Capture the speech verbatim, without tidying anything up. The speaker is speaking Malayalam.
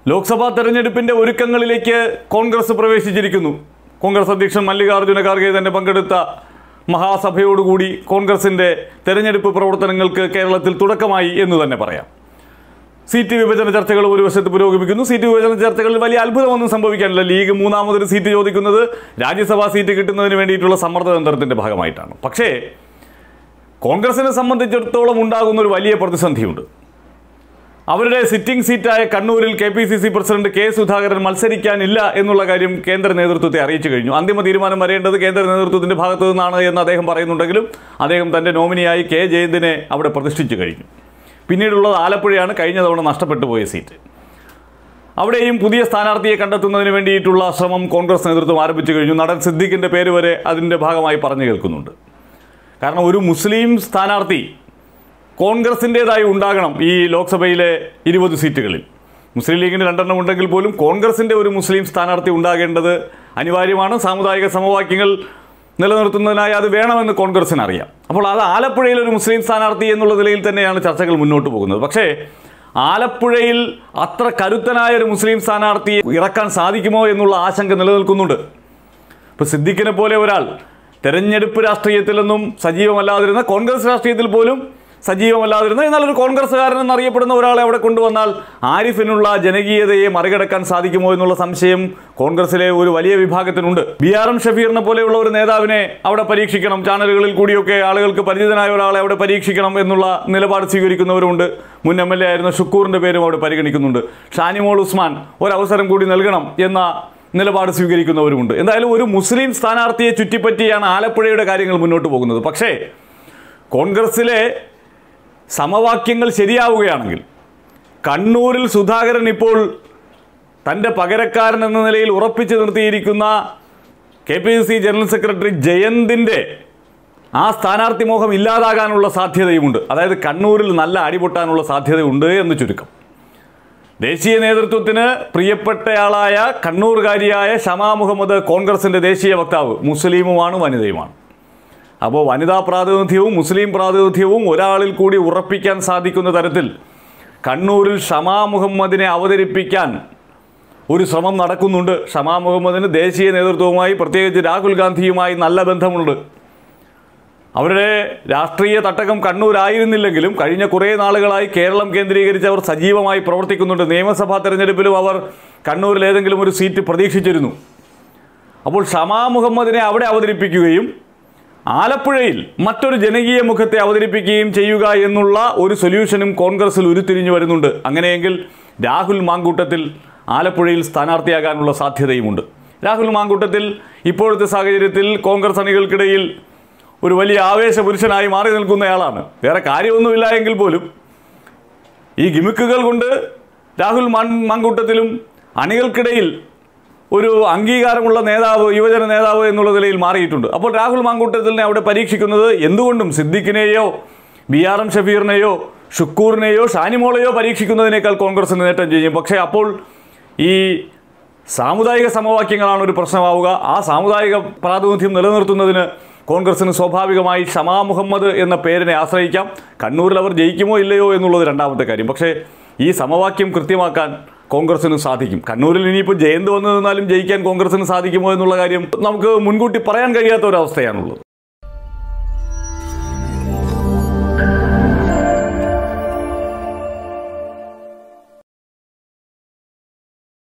ലോക്സഭാ തെരഞ്ഞെടുപ്പിന്റെ ഒരുക്കങ്ങളിലേക്ക് കോൺഗ്രസ് പ്രവേശിച്ചിരിക്കുന്നു. കോൺഗ്രസ് അധ്യക്ഷൻ മല്ലികാർജ്ജുന ഖാർഗെ തന്നെ പങ്കെടുത്ത മഹാസഭയോടുകൂടി കോൺഗ്രസിന്റെ തെരഞ്ഞെടുപ്പ് പ്രവർത്തനങ്ങൾക്ക് കേരളത്തിൽ തുടക്കമായി എന്ന് തന്നെ പറയാം. സീറ്റ് വിഭജന ചർച്ചകൾ ഒരു വശത്ത് പുരോഗമിക്കുന്നു. സീറ്റ് വിഭജന ചർച്ചകളിൽ വലിയ അത്ഭുതമൊന്നും സംഭവിക്കാനില്ല. ലീഗ് മൂന്നാമതൊരു സീറ്റ് ചോദിക്കുന്നത് രാജ്യസഭാ സീറ്റ് കിട്ടുന്നതിന് വേണ്ടിയിട്ടുള്ള സമ്മർദ്ദതന്ത്രത്തിന്റെ ഭാഗമായിട്ടാണ്. പക്ഷേ കോൺഗ്രസിനെ സംബന്ധിച്ചിടത്തോളം ഉണ്ടാകുന്ന ഒരു വലിയ പ്രതിസന്ധിയുണ്ട്. അവരുടെ സിറ്റിംഗ് സീറ്റായ കണ്ണൂരിൽ K P C C president K Sudhakaran മത്സരിക്കാനില്ല എന്നുള്ള കാര്യം കേന്ദ്ര നേതൃത്വത്തെ അറിയിച്ചു കഴിഞ്ഞു. അന്തിമ തീരുമാനം വരേണ്ടത് കേന്ദ്ര നേതൃത്വത്തിന്റെ ഭാഗത്തു നിന്നാണ് എന്ന് അദ്ദേഹം പറയുന്നുണ്ടെങ്കിലും അദ്ദേഹം തന്റെ നോമിനിയായി കെ ജയന്തിനെ അവിടെ പ്രതിഷ്ഠിച്ചു കഴിഞ്ഞു. പിന്നീടുള്ളത് ആലപ്പുഴയാണ്, കഴിഞ്ഞ തവണ നഷ്ടപ്പെട്ടു പോയ സീറ്റ്. അവിടെയും പുതിയ സ്ഥാനാർത്ഥിയെ കണ്ടെത്തുന്നതിന് വേണ്ടിയിട്ടുള്ള ശ്രമം കോൺഗ്രസ് നേതൃത്വം ആരംഭിച്ചു കഴിഞ്ഞു. നടൻ സിദ്ദിഖിന്റെ പേര് വരെ അതിൻ്റെ ഭാഗമായി പറഞ്ഞു കേൾക്കുന്നുണ്ട്. കാരണം ഒരു മുസ്ലിം സ്ഥാനാർത്ഥി കോൺഗ്രസിൻ്റേതായി ഉണ്ടാകണം ഈ ലോക്സഭയിലെ ഇരുപത് സീറ്റുകളിൽ. മുസ്ലിം ലീഗിന് രണ്ടെണ്ണം ഉണ്ടെങ്കിൽ പോലും കോൺഗ്രസിൻ്റെ ഒരു മുസ്ലിം സ്ഥാനാർത്ഥി ഉണ്ടാകേണ്ടത് അനിവാര്യമാണ്. സാമുദായിക സമവാക്യങ്ങൾ നിലനിർത്തുന്നതിനായി അത് വേണമെന്ന് കോൺഗ്രസിന് അറിയാം. അപ്പോൾ അത് ആലപ്പുഴയിൽ ഒരു മുസ്ലിം സ്ഥാനാർത്ഥി എന്നുള്ള നിലയിൽ തന്നെയാണ് ചർച്ചകൾ മുന്നോട്ട് പോകുന്നത്. പക്ഷേ ആലപ്പുഴയിൽ അത്ര കരുത്തനായ ഒരു മുസ്ലിം സ്ഥാനാർത്ഥിയെ ഇറക്കാൻ സാധിക്കുമോ എന്നുള്ള ആശങ്ക നിലനിൽക്കുന്നുണ്ട്. ഇപ്പോൾ സിദ്ദിഖിനെ പോലെ ഒരാൾ തെരഞ്ഞെടുപ്പ് രാഷ്ട്രീയത്തിൽ നിന്നും സജീവമല്ലാതിരുന്ന, കോൺഗ്രസ് രാഷ്ട്രീയത്തിൽ പോലും സജീവമല്ലാതിരുന്ന, എന്നാൽ ഒരു കോൺഗ്രസ്സുകാരൻ എന്നറിയപ്പെടുന്ന ഒരാളെ അവിടെ കൊണ്ടുവന്നാൽ ആരിഫിനുള്ള ജനകീയതയെ മറികടക്കാൻ സാധിക്കുമോ എന്നുള്ള സംശയം കോൺഗ്രസിലെ ഒരു വലിയ വിഭാഗത്തിനുണ്ട്. ബി ആർ എം ഷഫീറിനെ പോലെയുള്ള ഒരു നേതാവിനെ അവിടെ പരീക്ഷിക്കണം, ചാനലുകളിൽ കൂടിയൊക്കെ ആളുകൾക്ക് പരിചിതനായ ഒരാളെ അവിടെ പരീക്ഷിക്കണം എന്നുള്ള നിലപാട് സ്വീകരിക്കുന്നവരുണ്ട്. മുൻ എം എൽ എ ആയിരുന്ന ഷുക്കൂറിൻ്റെ പേരും അവിടെ പരിഗണിക്കുന്നുണ്ട്. ഷാനിമോൾ ഉസ്മാൻ ഒരവസരം കൂടി നൽകണം എന്ന നിലപാട് സ്വീകരിക്കുന്നവരുമുണ്ട്. എന്തായാലും ഒരു മുസ്ലിം സ്ഥാനാർത്ഥിയെ ചുറ്റിപ്പറ്റിയാണ് ആലപ്പുഴയുടെ കാര്യങ്ങൾ മുന്നോട്ട് പോകുന്നത്. പക്ഷേ കോൺഗ്രസിലെ സമവാക്യങ്ങൾ ശരിയാവുകയാണെങ്കിൽ കണ്ണൂരിൽ സുധാകരൻ ഇപ്പോൾ തൻ്റെ പകരക്കാരൻ എന്ന നിലയിൽ ഉറപ്പിച്ചു നിർത്തിയിരിക്കുന്ന K P C C general secretary ജയന്തിൻ്റെ ആ സ്ഥാനാർത്ഥി മോഹം ഇല്ലാതാകാനുള്ള സാധ്യതയുമുണ്ട്. അതായത് കണ്ണൂരിൽ നല്ല അടിപൊട്ടാനുള്ള സാധ്യതയുണ്ട് എന്ന് ചുരുക്കം. ദേശീയ നേതൃത്വത്തിന് പ്രിയപ്പെട്ടയാളായ കണ്ണൂർകാരിയായ ഷമാ മുഹമ്മദ് കോൺഗ്രസിൻ്റെ ദേശീയ വക്താവ്, മുസ്ലിമുമാണ്, വനിതയുമാണ്. അപ്പോൾ വനിതാ പ്രാതിനിധ്യവും മുസ്ലിം പ്രാതിനിധ്യവും ഒരാളിൽ കൂടി ഉറപ്പിക്കാൻ സാധിക്കുന്ന തരത്തിൽ കണ്ണൂരിൽ ഷമാ മുഹമ്മദിനെ അവതരിപ്പിക്കാൻ ഒരു ശ്രമം നടക്കുന്നുണ്ട്. ഷമാ മുഹമ്മദിന് ദേശീയ നേതൃത്വവുമായി, പ്രത്യേകിച്ച് രാഹുൽ ഗാന്ധിയുമായി നല്ല ബന്ധമുണ്ട്. അവരുടെ രാഷ്ട്രീയ തട്ടകം കണ്ണൂരായിരുന്നില്ലെങ്കിലും കഴിഞ്ഞ കുറേ നാളുകളായി കേരളം കേന്ദ്രീകരിച്ച് അവർ സജീവമായി പ്രവർത്തിക്കുന്നുണ്ട്. നിയമസഭാ തെരഞ്ഞെടുപ്പിലും അവർ കണ്ണൂരിൽ ഏതെങ്കിലും ഒരു സീറ്റ് പ്രതീക്ഷിച്ചിരുന്നു. അപ്പോൾ ഷമാ മുഹമ്മദിനെ അവിടെ അവതരിപ്പിക്കുകയും ആലപ്പുഴയിൽ മറ്റൊരു ജനകീയ മുഖത്തെ അവതരിപ്പിക്കുകയും ചെയ്യുക എന്നുള്ള ഒരു സൊല്യൂഷനും കോൺഗ്രസിൽ ഉരുത്തിരിഞ്ഞു വരുന്നുണ്ട്. അങ്ങനെയെങ്കിൽ രാഹുൽ മാങ്കൂട്ടത്തിൽ ആലപ്പുഴയിൽ സ്ഥാനാർത്ഥിയാകാനുള്ള സാധ്യതയുമുണ്ട്. രാഹുൽ മാങ്കൂട്ടത്തിൽ ഇപ്പോഴത്തെ സാഹചര്യത്തിൽ കോൺഗ്രസ് അണികൾക്കിടയിൽ ഒരു വലിയ ആവേശ പുരുഷനായി മാറി നിൽക്കുന്നയാളാണ്. വേറെ കാര്യമൊന്നുമില്ല എങ്കിൽ പോലും ഈ ഗിമിക്കുകൾ കൊണ്ട് രാഹുൽ മാങ്കൂട്ടത്തിലും അണികൾക്കിടയിൽ ഒരു അംഗീകാരമുള്ള നേതാവ്, യുവജന നേതാവ് എന്നുള്ള നിലയിൽ മാറിയിട്ടുണ്ട്. അപ്പോൾ രാഹുൽ മാങ്കൂട്ടത്തിലിനെ അവിടെ പരീക്ഷിക്കുന്നത് എന്തുകൊണ്ടും സിദ്ദിഖിനെയോ ബി ആർ എം ഷഫീറിനെയോ ഷുക്കൂറിനെയോ ഷാനിമോളെയോ പരീക്ഷിക്കുന്നതിനേക്കാൾ കോൺഗ്രസിന് നേട്ടം ചെയ്യും. പക്ഷേ അപ്പോൾ ഈ സാമുദായിക സമവാക്യങ്ങളാണ് ഒരു പ്രശ്നമാവുക. ആ സാമുദായിക പ്രാതിനിധ്യം നിലനിർത്തുന്നതിന് കോൺഗ്രസിന് സ്വാഭാവികമായി ഷമാ മുഹമ്മദ് എന്ന പേരിനെ ആശ്രയിക്കാം. കണ്ണൂരിൽ അവർ ജയിക്കുമോ ഇല്ലയോ എന്നുള്ളത് രണ്ടാമത്തെ കാര്യം. പക്ഷേ ഈ സമവാക്യം കൃത്യമാക്കാൻ കോൺഗ്രസിന് സാധിക്കും. കണ്ണൂരിൽ ഇനിയിപ്പോൾ ജയന്ത് വന്നു നിന്നാലും ജയിക്കാൻ കോൺഗ്രസിന് സാധിക്കുമോ എന്നുള്ള കാര്യം നമുക്ക് മുൻകൂട്ടി പറയാൻ കഴിയാത്ത ഒരവസ്ഥയാണുള്ളത്.